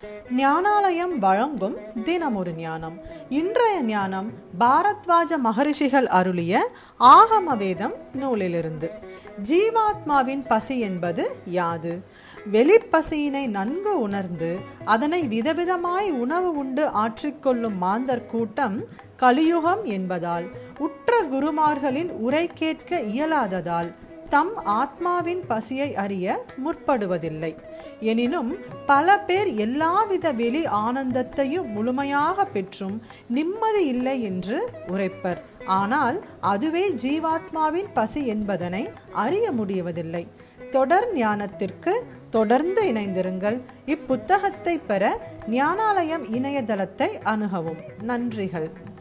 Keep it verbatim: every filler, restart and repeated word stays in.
ஞானாலயம் வழங்கும் தினமொரு ஞானம். இன்றைய ஞானம் பாரத்வாஜ மகரிஷிகள் அருளிய ஆகம வேதம் நூலிலிருந்து. ஜீவாத்மாவின் பசி என்பது யாது? வெளிப்பசியினை நன்கு உணர்ந்து அதனை விதவிதமாய் உணவு உண்டு ஆற்றிக்கொள்ளும் மாந்தர் கூட்டம் கலியுகம் என்பதால் உற்ற குருமார்களின் உரை கேட்க இயலாததால் தம் ஆத்மாவின் பசியை அறிய முற்படுவதில்லை. எனினும் பல பேர் எல்லாவித வெளி ஆனந்தத்தையும் முழுமையாக பெற்றும் நிம்மதி இல்லை என்று உரைப்பர். ஆனால் அதுவே ஜீவாத்மாவின் பசி என்பதனை அறிய முடிவதில்லை. தொடர் ஞானத்திற்கு தொடர்ந்து இணைந்திருங்கள். இப்புத்தகத்தை பெற ஞானாலயம் இணையதளத்தை அணுகவும். நன்றிகள்.